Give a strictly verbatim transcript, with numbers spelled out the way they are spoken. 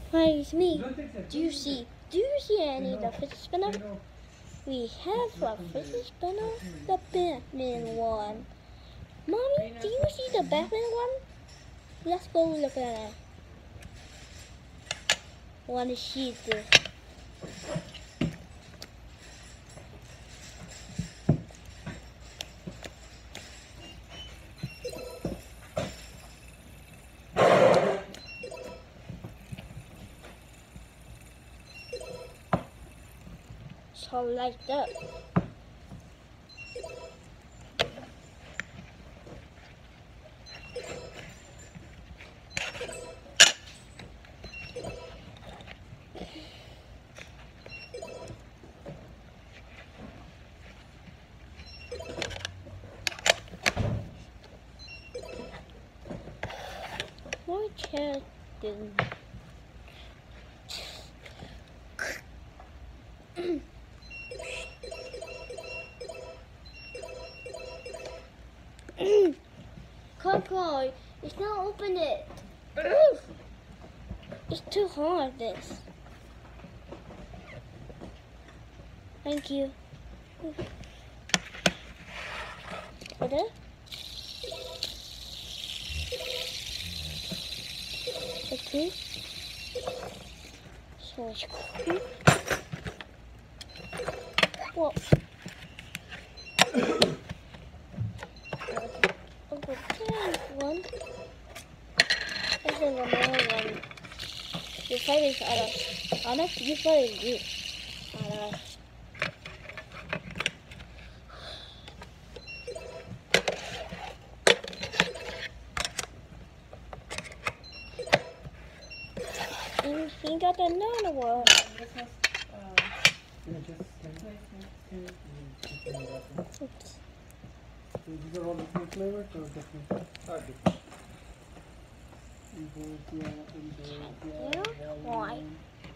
Hi, it's me. Do you see? Do you see any of the fidget spinner? We have a fidget spinner, the Batman one. Mommy, do you see the Batman one? Let's go look at it. I want to see this. So like that. My chair didn't. Coco, it's not open it. It's too hard, this. Thank you. Put it. Okay. So it's cool. Well. Okay, one. This is another one. You fight each other. Honest, you fight you. Other. And he got another one. Oops. So these are all different flavors or different? Are different. Yeah, why?